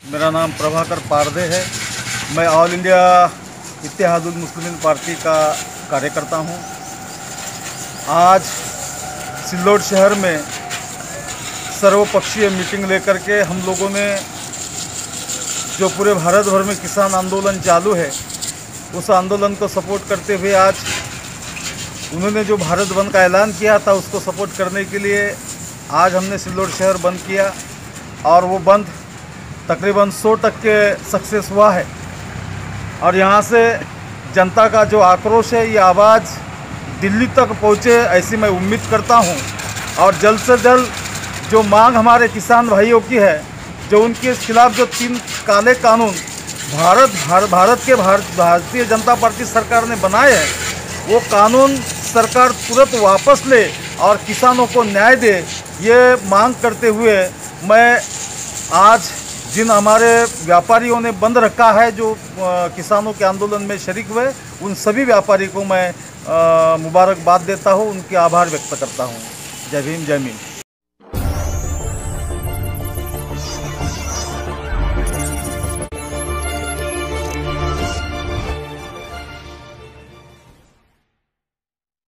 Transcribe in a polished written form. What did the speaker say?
मेरा नाम प्रभाकर पारदे है। मैं All India Ittehadul Muslimeen party का कार्यकर्ता हूं। आज सिल्लोड शहर में सर्वपक्षीय मीटिंग लेकर के हम लोगों ने जो पूरे भारत भर में किसान आंदोलन चालू है उस आंदोलन को सपोर्ट करते हुए आज उन्होंने जो भारत बंद का ऐलान किया था उसको सपोर्ट करने के लिए आज हमने सिल्लोड शहर बंद किया और वो बंद तकरीबन 100% सक्सेस हुआ है। और यहाँ से जनता का जो आक्रोश है ये आवाज़ दिल्ली तक पहुँचे ऐसी मैं उम्मीद करता हूँ। और जल्द से जल्द जो मांग हमारे किसान भाइयों की है, जो उनके खिलाफ जो 3 काले कानून भारतीय जनता पार्टी सरकार ने बनाए हैं, वो कानून सरकार तुरंत वापस ले और किसानों को न्याय दे, ये मांग करते हुए मैं आज जिन हमारे व्यापारियों ने बंद रखा है, जो किसानों के आंदोलन में शरीक हुए, उन सभी व्यापारी को मैं मुबारकबाद देता हूँ, उनके आभार व्यक्त करता हूँ। जय भीम, जय मीम।